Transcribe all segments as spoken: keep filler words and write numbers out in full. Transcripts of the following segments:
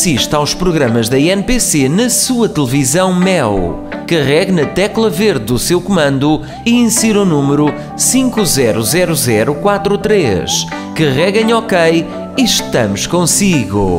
assista aos programas da N P C na sua televisão Mel. Carregue na tecla verde do seu comando e insira o número cinco zero zero zero quatro três. Carregue em OK e estamos consigo.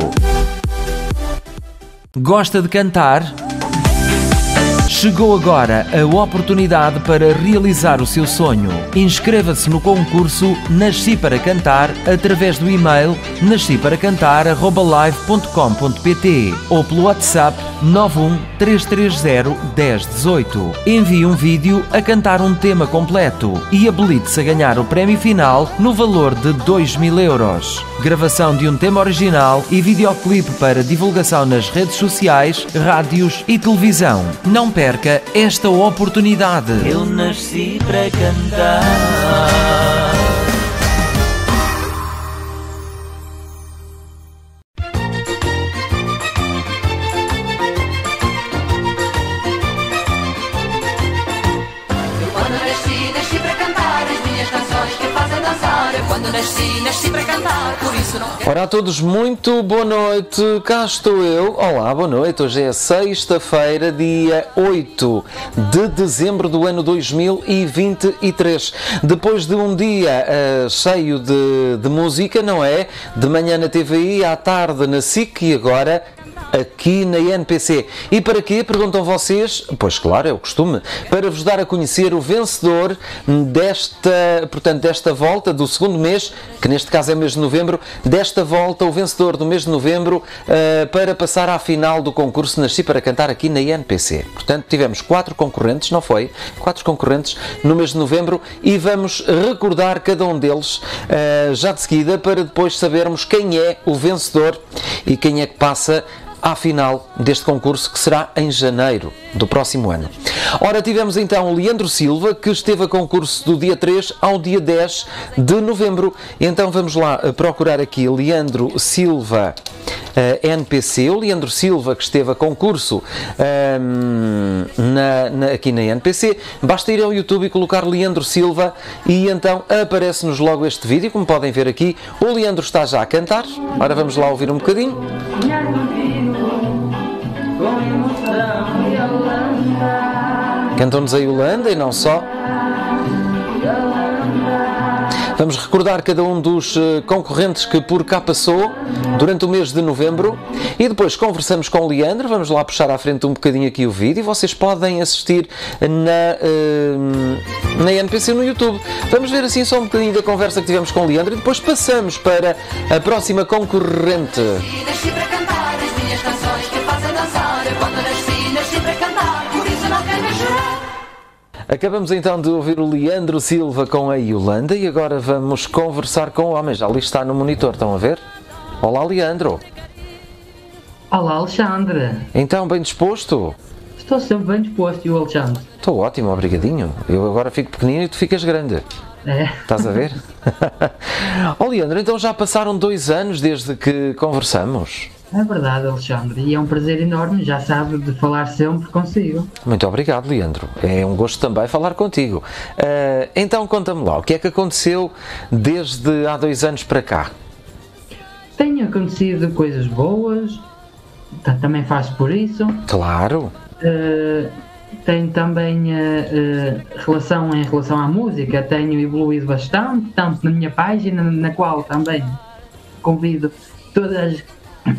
Gosta de cantar? Chegou agora a oportunidade para realizar o seu sonho. Inscreva-se no concurso Nasci para Cantar através do e-mail nasci para cantar arroba live ponto com ponto pt ou pelo WhatsApp nove um três três zero um zero um oito. Envie um vídeo a cantar um tema completo e habilite-se a ganhar o prémio final no valor de dois mil euros. Gravação de um tema original e videoclipe para divulgação nas redes sociais, rádios e televisão. Não perca esta oportunidade. Eu nasci para cantar. Nasci, nasci para cantar, por isso não quero... Ora a todos, muito boa noite, cá estou eu. Olá, boa noite, hoje é sexta-feira, dia oito de dezembro do ano dois mil e vinte e três. Depois de um dia uh, cheio de, de música, não é? De manhã na T V I, à tarde na S I C e agora aqui na N P C. E para quê? Perguntam vocês. Pois claro, é o costume. Para vos dar a conhecer o vencedor desta, portanto, desta volta do segundo mês, que neste caso é mês de novembro, desta volta, o vencedor do mês de novembro, uh, para passar à final do concurso Nasci para Cantar aqui na N P C. Portanto, tivemos quatro concorrentes, não foi? Quatro concorrentes no mês de novembro e vamos recordar cada um deles uh, já de seguida para depois sabermos quem é o vencedor e quem é que passa à final deste concurso, que será em janeiro do próximo ano. Ora, tivemos então o Leandro Silva, que esteve a concurso do dia três ao dia dez de novembro. Então vamos lá procurar aqui Leandro Silva uh, N P C. O Leandro Silva, que esteve a concurso um, na, na, aqui na N P C. Basta ir ao YouTube e colocar Leandro Silva e então aparece-nos logo este vídeo. Como podem ver aqui, o Leandro está já a cantar. Ora, vamos lá ouvir um bocadinho. Cantam-nos a Yolanda e não só. Vamos recordar cada um dos concorrentes que por cá passou durante o mês de novembro e depois conversamos com o Leandro. Vamos lá puxar à frente um bocadinho aqui o vídeo e vocês podem assistir na, uh, na N P C no YouTube. Vamos ver assim só um bocadinho da conversa que tivemos com o Leandro e depois passamos para a próxima concorrente. Nasci para cantar as minhas canções que fazem dançar. Quando nasci, nasci para cantar, por isso não quero chorar. Acabamos então de ouvir o Leandro Silva com a Yolanda e agora vamos conversar com o homem. Já ali está no monitor, estão a ver? Olá, Leandro. Olá, Alexandre. Então, bem disposto? Estou sempre bem disposto, e o Alexandre? Estou ótimo, obrigadinho. Eu agora fico pequenino e tu ficas grande. É. Estás a ver? Ó, Leandro, então já passaram dois anos desde que conversamos. É verdade, Alexandre, e é um prazer enorme, já sabe, de falar sempre consigo. Muito obrigado, Leandro. É um gosto também falar contigo. Uh, então, conta-me lá, o que é que aconteceu desde há dois anos para cá? Tem acontecido coisas boas, também faço por isso. Claro. Uh, tenho também uh, uh, relação em relação à música, tenho evoluído bastante, tanto na minha página, na qual também convido todas as...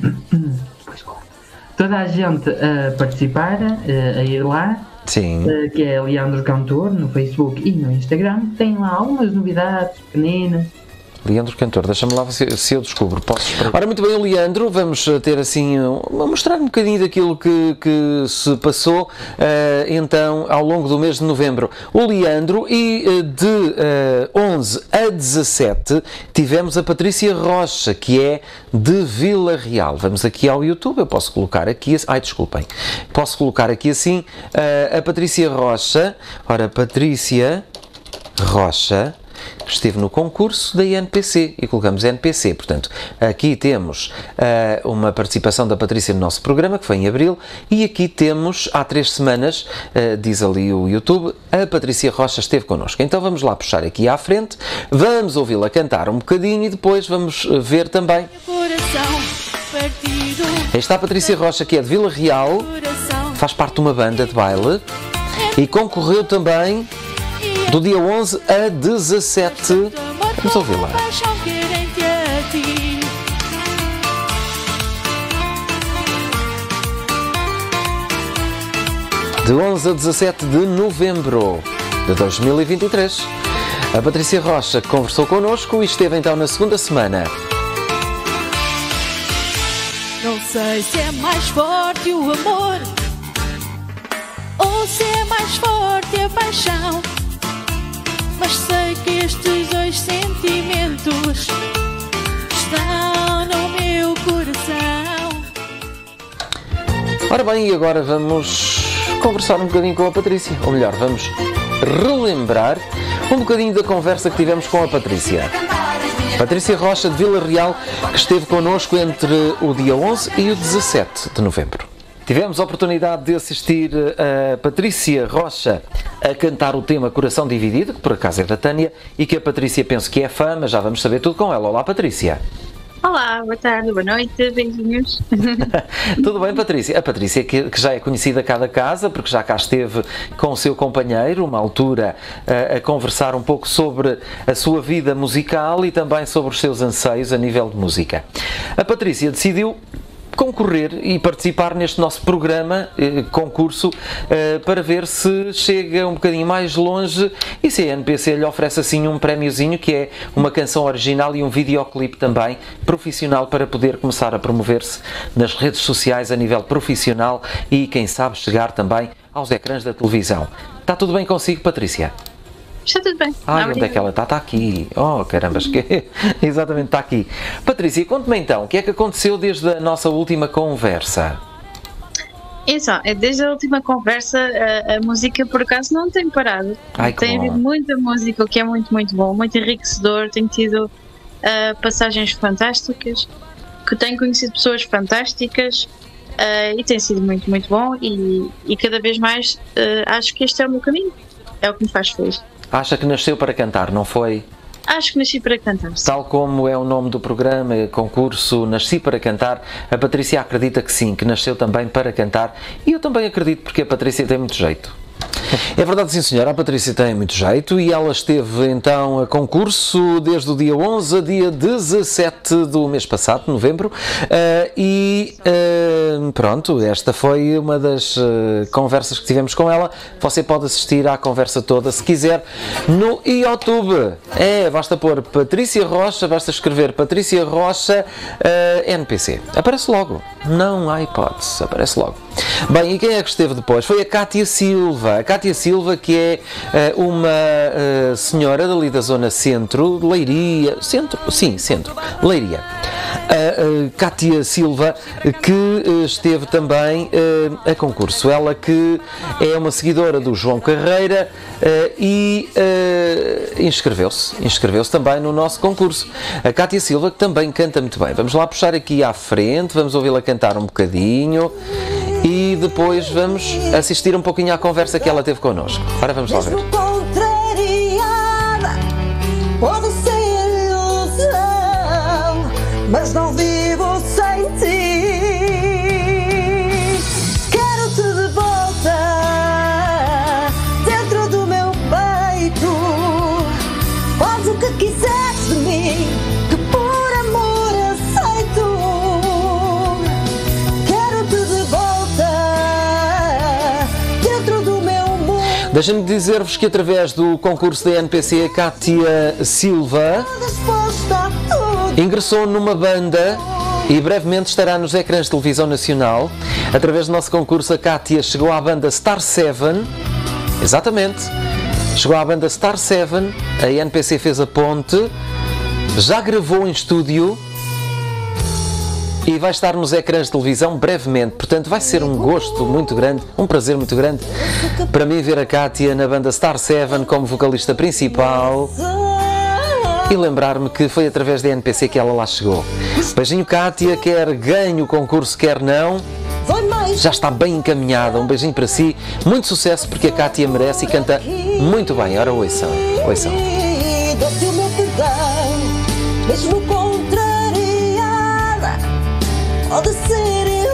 toda a gente a participar, a ir lá. Sim. Que é Leandro Cantor no Facebook e no Instagram. Tem lá algumas novidades pequeninas. Leandro Cantor, deixa-me lá se, se eu descubro. Posso esperar? Ora, muito bem, Leandro, vamos ter assim, a mostrar um bocadinho daquilo que, que se passou uh, então ao longo do mês de novembro. O Leandro, e uh, de uh, onze a dezassete tivemos a Patrícia Rocha, que é de Vila Real. Vamos aqui ao YouTube, eu posso colocar aqui, ai desculpem, posso colocar aqui assim, uh, a Patrícia Rocha, ora, Patrícia Rocha, que esteve no concurso da N P C e colocamos N P C, portanto aqui temos uh, uma participação da Patrícia no nosso programa, que foi em abril, e aqui temos há três semanas, uh, diz ali o YouTube, a Patrícia Rocha esteve connosco. Então vamos lá puxar aqui à frente, vamos ouvi-la cantar um bocadinho e depois vamos ver também. Coração partido. Aí está a Patrícia Rocha, que é de Vila Real, faz parte de uma banda de baile e concorreu também do dia onze a dezassete. Vamos ouvi-la. De onze a dezassete de novembro de dois mil e vinte e três. A Patrícia Rocha conversou connosco e esteve então na segunda semana. Não sei se é mais forte o amor ou se é mais forte a paixão, mas sei que estes dois sentimentos estão no meu coração. Ora bem, e agora vamos conversar um bocadinho com a Patrícia, ou melhor, vamos relembrar um bocadinho da conversa que tivemos com a Patrícia. Patrícia Rocha, de Vila Real, que esteve connosco entre o dia onze e o dezassete de novembro. Tivemos a oportunidade de assistir a Patrícia Rocha a cantar o tema Coração Dividido, que por acaso é da Tânia, e que a Patrícia penso que é fã, mas já vamos saber tudo com ela. Olá, Patrícia. Olá, boa tarde, boa noite, beijinhos. Tudo bem, Patrícia? A Patrícia que, que já é conhecida cá da casa, porque já cá esteve com o seu companheiro, uma altura, a, a conversar um pouco sobre a sua vida musical e também sobre os seus anseios a nível de música. A Patrícia decidiu concorrer e participar neste nosso programa, eh, concurso, eh, para ver se chega um bocadinho mais longe e se a N P C lhe oferece assim um prémiozinho, que é uma canção original e um videoclipe também profissional, para poder começar a promover-se nas redes sociais a nível profissional e, quem sabe, chegar também aos ecrãs da televisão. Está tudo bem consigo, Patrícia? Está tudo bem. Ai, onde é que ela está? Está aqui. Oh, carambas, que... exatamente, está aqui. Patrícia, conte-me então, o que é que aconteceu desde a nossa última conversa? Então, desde a última conversa, a, a música por acaso não tem parado. Ai, tem claro. havido muita música, o que é muito, muito bom, muito enriquecedor. Tenho tido uh, passagens fantásticas, que tenho conhecido pessoas fantásticas uh, e tem sido muito, muito bom. E, e cada vez mais uh, acho que este é o meu caminho, é o que me faz feliz. Acha que nasceu para cantar, não foi? Acho que nasci para cantar. Tal como é o nome do programa, concurso Nasci para Cantar, a Patrícia acredita que sim, que nasceu também para cantar, e eu também acredito, porque a Patrícia tem muito jeito. É verdade, sim senhora, a Patrícia tem muito jeito e ela esteve então a concurso desde o dia onze a dia dezassete do mês passado, de novembro, uh, e uh, pronto, esta foi uma das uh, conversas que tivemos com ela. Você pode assistir à conversa toda, se quiser, no YouTube. É, basta pôr Patrícia Rocha, basta escrever Patrícia Rocha uh, N P C. Aparece logo, não há hipótese, aparece logo. Bem, e quem é que esteve depois? Foi a Cátia Silva. A Cátia Silva, que é uh, uma uh, senhora dali da zona centro, de Leiria, centro? Sim, centro, Leiria. A uh, uh, Cátia Silva, que uh, esteve também uh, a concurso. Ela que é uma seguidora do João Carreira uh, e uh, inscreveu-se, inscreveu-se também no nosso concurso. A Cátia Silva, que também canta muito bem. Vamos lá puxar aqui à frente, vamos ouvi-la cantar um bocadinho. E depois vamos assistir um pouquinho à conversa que ela teve connosco. Ora, vamos lá ver. Mesmo contrariada, pode ser ilusão, mas não vivo sem ti. Quero-te de volta dentro do meu peito. Faz o que quiseres de mim, que por amor aceito. Quero-te de volta. Deixem-me dizer-vos que através do concurso da N P C, a Cátia Silva ingressou numa banda e brevemente estará nos ecrãs de televisão nacional. Através do nosso concurso, a Cátia chegou à banda Star Seven, exatamente, chegou à banda Star Seven, a N P C fez a ponte, já gravou em estúdio e vai estar nos ecrãs de televisão brevemente. Portanto, vai ser um gosto muito grande, um prazer muito grande para mim ver a Cátia na banda Star Seven como vocalista principal e lembrar-me que foi através da N P C que ela lá chegou. Beijinho, Cátia, quer ganhe o concurso, quer não, já está bem encaminhada. Um beijinho para si, muito sucesso, porque a Cátia merece e canta muito bem. Ora, ouçam, ouçam. Mesmo contrariada, pode ser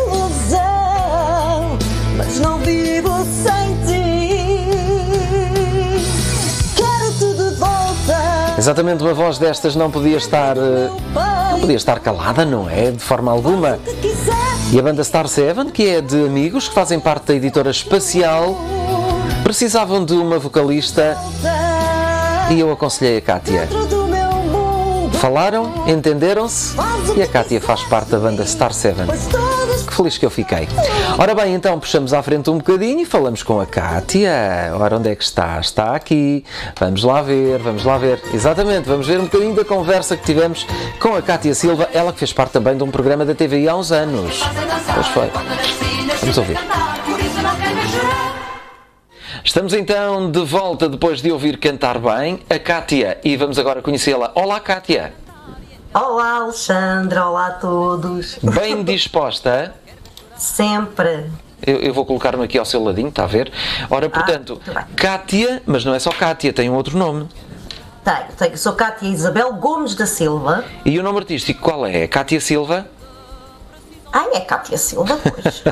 Exatamente, uma voz destas não podia estar, eh, não podia estar calada, não é? De forma alguma. E a banda Star Seven, que é de amigos que fazem parte da editora Espacial, precisavam de uma vocalista e eu aconselhei a Kátia. Falaram, entenderam-se e a Kátia faz parte da banda Star Seven. Que feliz que eu fiquei. Ora bem, então puxamos à frente um bocadinho e falamos com a Kátia. Ora, onde é que está? Está aqui. Vamos lá ver, vamos lá ver. Exatamente, vamos ver um bocadinho da conversa que tivemos com a Kátia Silva, ela que fez parte também de um programa da T V I há uns anos. Pois foi. Vamos ouvir. Estamos então de volta depois de ouvir cantar bem a Kátia e vamos agora conhecê-la. Olá, Kátia. Olá, Alexandre, olá a todos. Bem disposta? Sempre. Eu, eu vou colocar-me aqui ao seu ladinho, está a ver? Ora, portanto, Ah, Kátia, mas não é só Kátia, tem um outro nome. Tenho, tenho. Sou Kátia Isabel Gomes da Silva. E o nome artístico qual é? É Kátia Silva? Ah, é Kátia Silva, pois.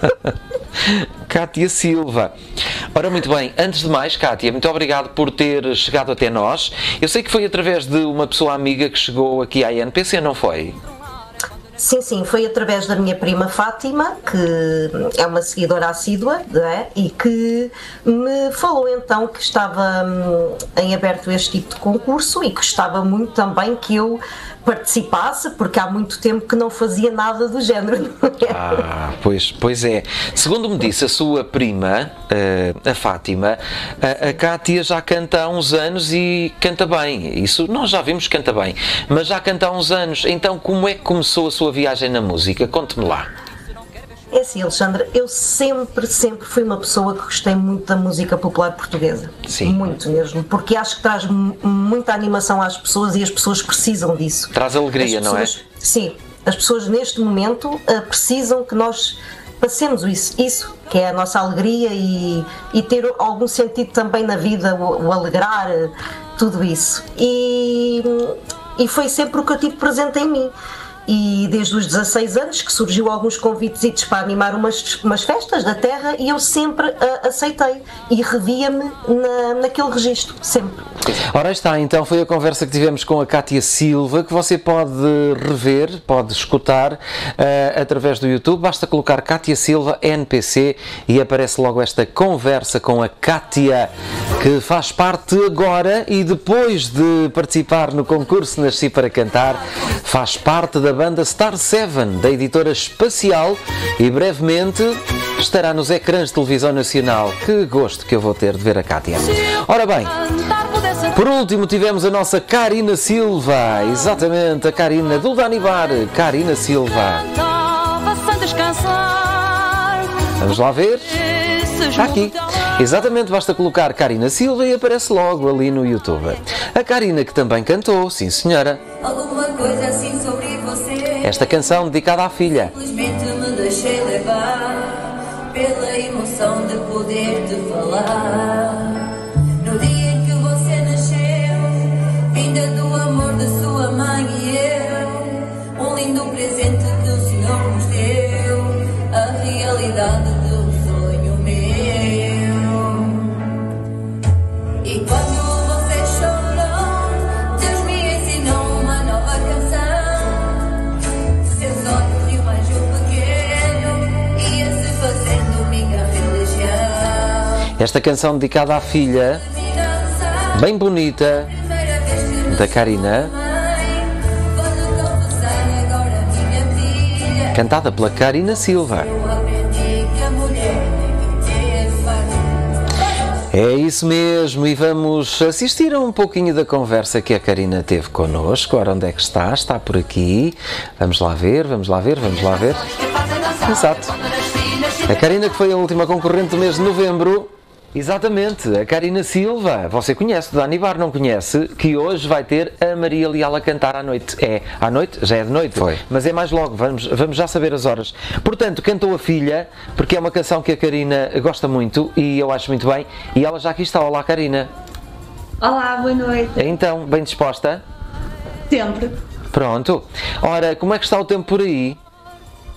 Kátia Silva. Ora, muito bem, antes de mais, Kátia, muito obrigado por ter chegado até nós. Eu sei que foi através de uma pessoa amiga que chegou aqui à N P C, não foi? Sim, sim, foi através da minha prima Fátima, que é uma seguidora assídua, não é? E que me falou então que estava hum, em aberto este tipo de concurso e que gostava muito também que eu participasse, porque há muito tempo que não fazia nada do género. Não é? Ah, pois, pois é. Segundo me disse a sua prima, uh, a Fátima, a, a Kátia já canta há uns anos e canta bem. Isso nós já vimos que canta bem, mas já canta há uns anos. Então, como é que começou a sua viagem na música? Conte-me lá. É assim, Alexandre, eu sempre, sempre fui uma pessoa que gostei muito da música popular portuguesa. Sim. Muito mesmo, porque acho que traz m- muita animação às pessoas e as pessoas precisam disso. Traz alegria, As não é? pessoas- Sim, as pessoas neste momento uh, precisam que nós passemos isso, isso que é a nossa alegria e, e ter algum sentido também na vida, o, o alegrar, uh, tudo isso. E, e foi sempre o que eu tive presente em mim. E desde os dezasseis anos que surgiu alguns convites para animar umas, umas festas da terra e eu sempre uh, aceitei e revia-me na, naquele registro, sempre. Ora está, então foi a conversa que tivemos com a Kátia Silva, que você pode rever, pode escutar uh, através do YouTube. Basta colocar Kátia Silva N P C e aparece logo esta conversa com a Kátia, que faz parte agora e depois de participar no concurso Nasci para Cantar, faz parte da banda Star Seven, da editora Espacial, e brevemente estará nos ecrãs de televisão nacional. Que gosto que eu vou ter de ver a Kátia. Ora bem, por último tivemos a nossa Karina Silva, exatamente, a Karina do Danibar, Karina Silva. Vamos lá ver. Está aqui. Exatamente, basta colocar Karina Silva e aparece logo ali no YouTube. A Karina que também cantou, sim senhora. Alguma coisa assim sobre você. Esta canção dedicada à filha. Simplesmente me deixei levar pela emoção de poder te falar. No dia em que você nasceu, vinda do amor de sua mãe e eu, um lindo presente que o Senhor nos deu, a realidade de um sonho meu. E quando você chorou, Deus me ensinou uma nova canção. Seus olhos de um anjo pequeno ia-se fazendo minha religião. Esta canção dedicada à filha, bem bonita, Primeira vez que me da Karina, mãe, vou-lhe confessar agora, minha filha. cantada pela Karina Silva. Eu aprendi que a mulher tem que ter faz. É isso mesmo, e vamos assistir a um pouquinho da conversa que a Karina teve connosco. Ora, onde é que está? Está por aqui. Vamos lá ver, vamos lá ver, vamos lá ver. Exato. A Karina que foi a última concorrente do mês de novembro. Exatamente, a Karina Silva, você conhece, do Danibar, não conhece, que hoje vai ter a Maria Leal a cantar à noite. É, à noite? Já é de noite? Foi. Mas é mais logo, vamos, vamos já saber as horas. Portanto, cantou a filha, porque é uma canção que a Karina gosta muito e eu acho muito bem, e ela já aqui está. Olá, Karina. Olá, boa noite. Então, bem disposta? Sempre. Pronto. Ora, como é que está o tempo por aí?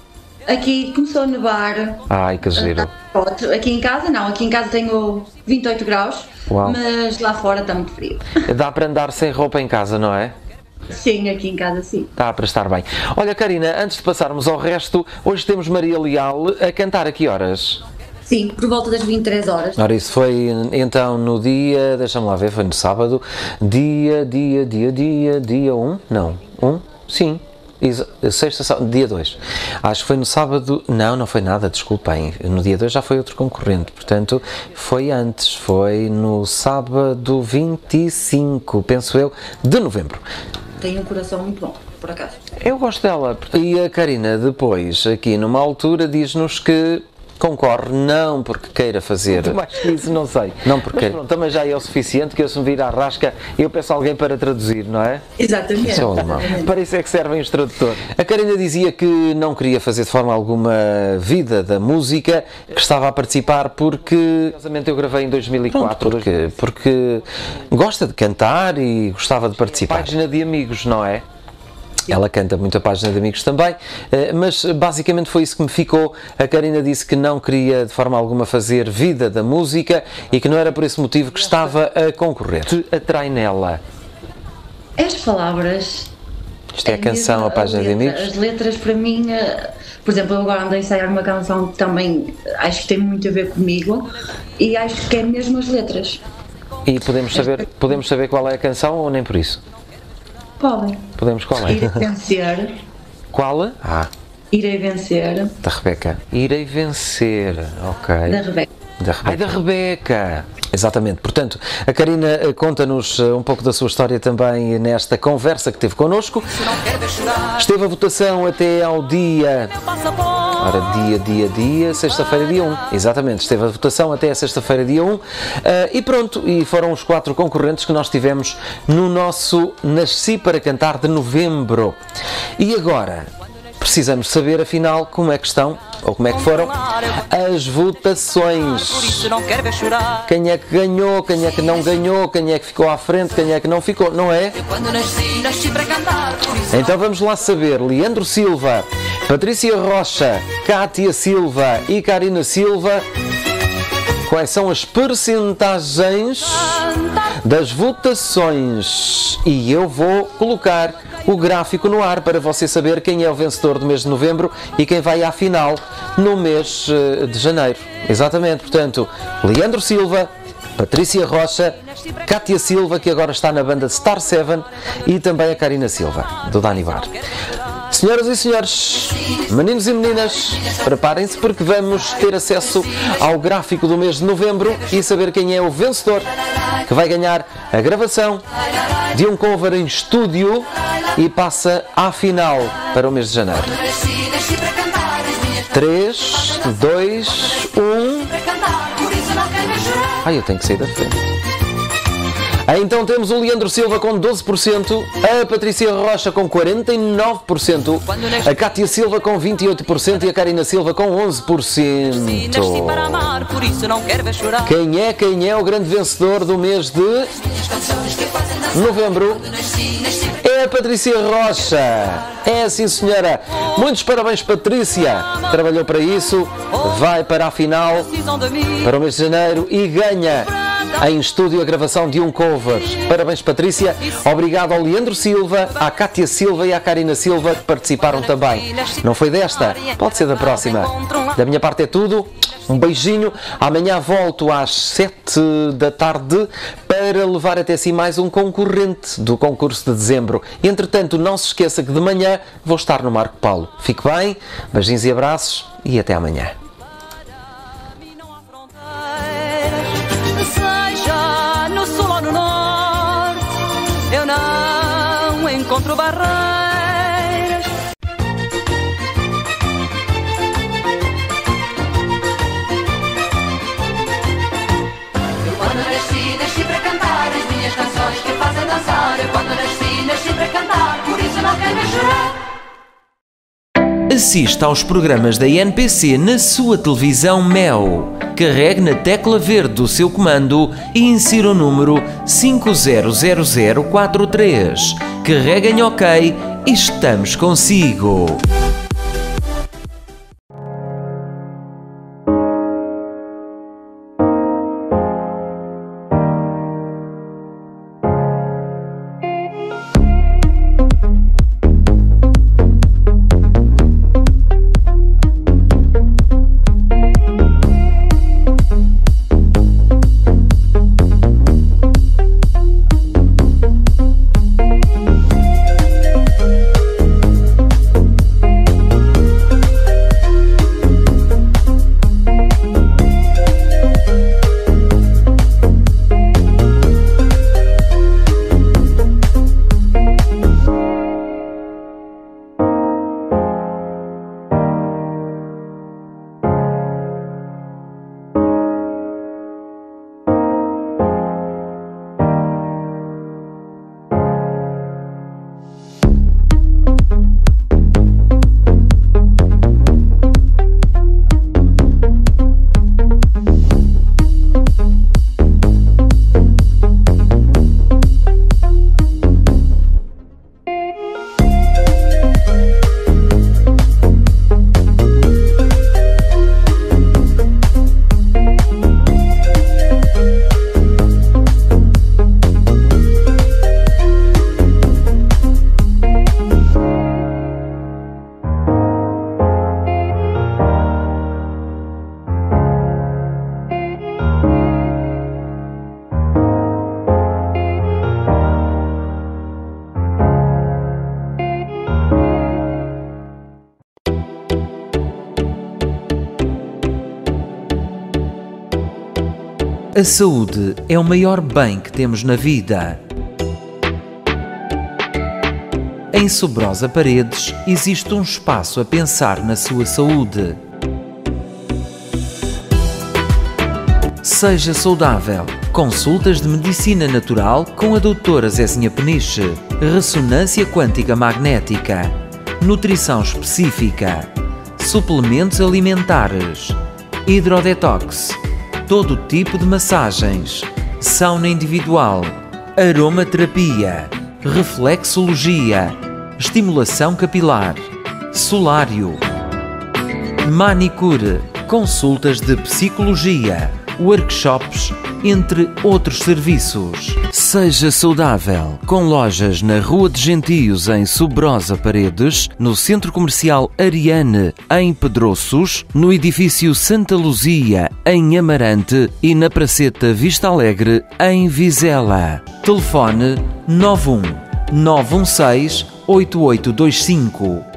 Aqui começou a nevar. Ai, que giro. Aqui em casa não, aqui em casa tenho vinte e oito graus, Uau. mas lá fora está muito frio. Dá para andar sem roupa em casa, não é? Sim, aqui em casa sim. Está para estar bem. Olha, Karina, antes de passarmos ao resto, hoje temos Maria Leal a cantar a que horas? Sim, por volta das vinte e três horas. Ora, isso foi então no dia, deixa-me lá ver, foi no sábado, dia, dia, dia, dia, dia um? Não, um? Sim. Sexta, sábado, dia dois. Acho que foi no sábado, não, não foi nada, desculpem, no dia dois já foi outro concorrente, portanto foi antes, foi no sábado vinte e cinco, penso eu, de novembro. Tem um coração muito bom, por acaso. Eu gosto dela. E a Karina depois, aqui numa altura, diz-nos que concorre, não porque queira fazer. Muito mais que isso, não sei. Não porque queira. Pronto, também já é o suficiente que eu se me vir à rasca, eu peço alguém para traduzir, não é? Exatamente. Isso é um alemão. Para isso é que servem os tradutores. A Karina dizia que não queria fazer de forma alguma vida da música, que estava a participar porque, curiosamente, eu gravei em dois mil e quatro, porque, porque gosta de cantar e gostava de participar. Página de amigos, não é? Ela canta muito a página de amigos também, mas basicamente foi isso que me ficou. A Karina disse que não queria de forma alguma fazer vida da música e que não era por esse motivo que estava a concorrer. Te atrai nela? As palavras. Isto é a canção, a página de amigos? As letras para mim, por exemplo, eu agora ando a ensaiar uma canção que também acho que tem muito a ver comigo e acho que é mesmo as letras. E podemos saber, podemos saber qual é a canção ou nem por isso? Podem. Podemos qual é? Irei vencer. Qual? Ah. Irei vencer. Da Rebeca. Irei vencer, ok. Da Rebeca. Da Rebeca. Ai, da Rebeca. Exatamente. Portanto, a Karina conta-nos um pouco da sua história também nesta conversa que teve connosco. Esteve a votação até ao dia... Ora, dia, dia, dia, sexta-feira, dia um. Exatamente, esteve a votação até a sexta-feira, dia um. Uh, e pronto, e foram os quatro concorrentes que nós tivemos no nosso Nasci para Cantar de novembro. E agora, precisamos saber, afinal, como é que estão, ou como é que foram, as votações. Quem é que ganhou, quem é que não ganhou, quem é que ficou à frente, quem é que não ficou, não é? Então vamos lá saber. Leandro Silva, Patrícia Rocha, Cátia Silva e Karina Silva, quais são as percentagens das votações? E eu vou colocar o gráfico no ar para você saber quem é o vencedor do mês de novembro e quem vai à final no mês de janeiro. Exatamente, portanto, Leandro Silva, Patrícia Rocha, Cátia Silva, que agora está na banda Star Seven, e também a Karina Silva, do Danivar. Senhoras e senhores, meninos e meninas, preparem-se porque vamos ter acesso ao gráfico do mês de novembro e saber quem é o vencedor que vai ganhar a gravação de um cover em estúdio e passa à final para o mês de janeiro. três, dois, um... Ai, eu tenho que sair da frente. Então temos o Leandro Silva com doze por cento, a Patrícia Rocha com quarenta e nove por cento, a Cátia Silva com vinte e oito por cento e a Karina Silva com onze por cento. Quem é, quem é o grande vencedor do mês de novembro? É a Patrícia Rocha. É, sim senhora. Muitos parabéns, Patrícia. Trabalhou para isso, vai para a final, para o mês de janeiro e ganha em estúdio a gravação de um cover. Parabéns, Patrícia. Obrigado ao Leandro Silva, à Cátia Silva e à Karina Silva que participaram também. Não foi desta? Pode ser da próxima. Da minha parte é tudo. Um beijinho. Amanhã volto às sete da tarde para levar até si mais um concorrente do concurso de dezembro. Entretanto, não se esqueça que de manhã vou estar no Marco Paulo. Fique bem, beijinhos e abraços e até amanhã. Seja no sul ou no norte, eu não encontro barreiras. Eu quando nasci, nasci para cantar as minhas canções que fazem dançar. Eu quando nasci, nasci para cantar, por isso não quero mais chorar. Assista aos programas da N P C na sua televisão Mel. Carregue na tecla verde do seu comando e insira o número cinco zero zero zero quatro três. Carregue em OK e estamos consigo. A saúde é o maior bem que temos na vida. Em Sobrosa Paredes existe um espaço a pensar na sua saúde. Seja saudável. Consultas de medicina natural com a doutora Zezinha Peniche. Ressonância quântica magnética. Nutrição específica. Suplementos alimentares. Hidrodetox. Todo tipo de massagens. Sauna individual. Aromaterapia. Reflexologia. Estimulação capilar. Solário. Manicure. Consultas de psicologia. Workshops, entre outros serviços. Seja saudável, com lojas na Rua de Gentios, em Sobrosa Paredes, no Centro Comercial Ariane, em Pedroços, no Edifício Santa Luzia, em Amarante e na Praceta Vista Alegre, em Vizela. Telefone nove um nove um seis oito oito dois cinco.